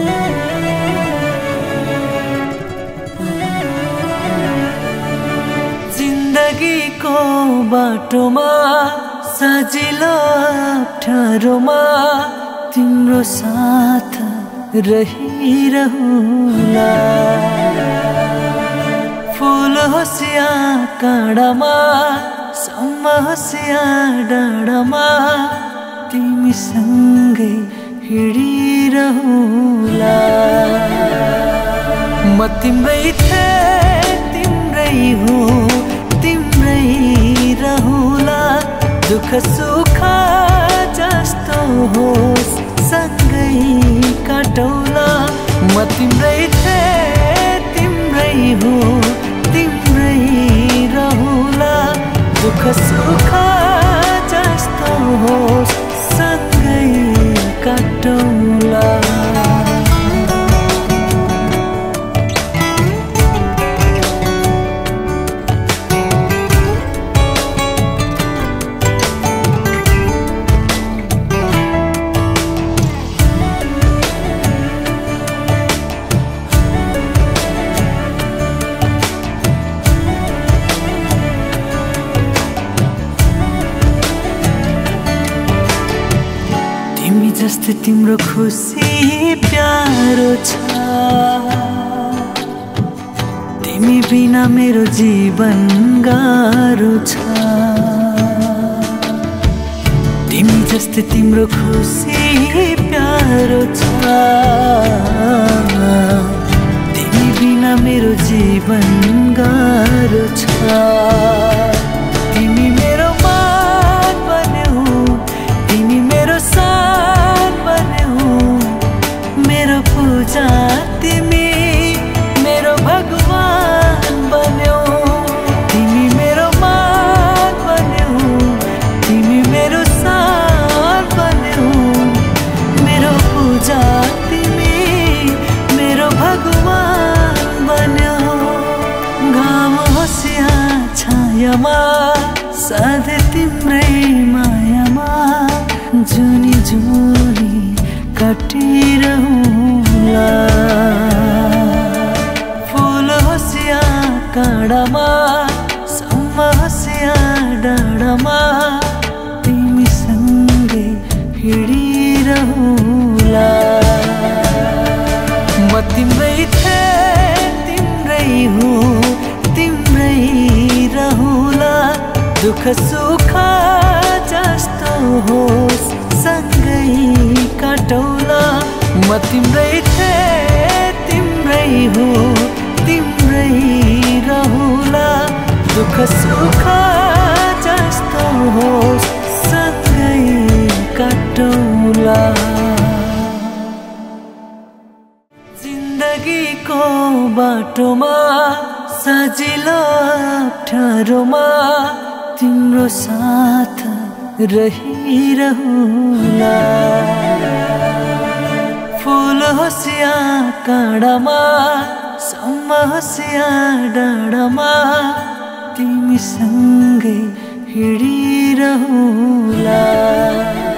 जिन्दगीको बाटोमा सजिलो अप्ठ्यारोमा तिम्रो साथ रहिरहुला। फूल होस् या काँडामा सम्म होस् या डाँडामा तिमीसँगै हिँडिरहुला। म तिम्रै थिएँ तिम्रै हुँ तिम्रै रहुला। दुःख सुख जस्तो होस् सँगै काटौला। म तिम्रै थिएँ तिम्रै हुँ तिम्रै रहुला। दुःख सुख जस्तो होस् सँगै काटौला। तिमी जस्तै तिम्रो खुसी प्यारो छ। तिमी बिना मेरो जीवन गाह्रो छ। तिमी जस्तै तिम्रो खुसी प्यारो छ। तिमी बिना मेरो जीवन गाह्रो छ। तिमी मेरो मान बन्यौ तिमी मेरो मेरो पूजा तिमी मेरो भगवान बन्यौ। तिमी मेरो मान बन्यौ तिमी मेरो सान बन्यौ। मेरो पूजा तिमी मेरो भगवान बन्यौ। घाम होस् या छायामा सधैँ तिम्रै मायामा जुनी जुनी काटिरहुला। फूल होस् या काँडामा सम्म होस् या डाँडामा तिमीसँगै हिँडिरहुला। म तिम्रै थिएँ तिम्रै हुँ तिम्रै रहुला। दुःख सुख जस्तो होस् सँगै काटौला। म तिम्रै थिएँ तिम्रै हुँ तिम्रै रहुला। दुःख सुख जस्तो होस् सँगै काटौला। जिन्दगीको बाटोमा सजिलो अप्ठ्यारोमा तिम्रो साथ रहिरहुला। फूल होस् या काँडामा सम्म होस् या डाँडामा तिमीसँगै हिँडिरहुला।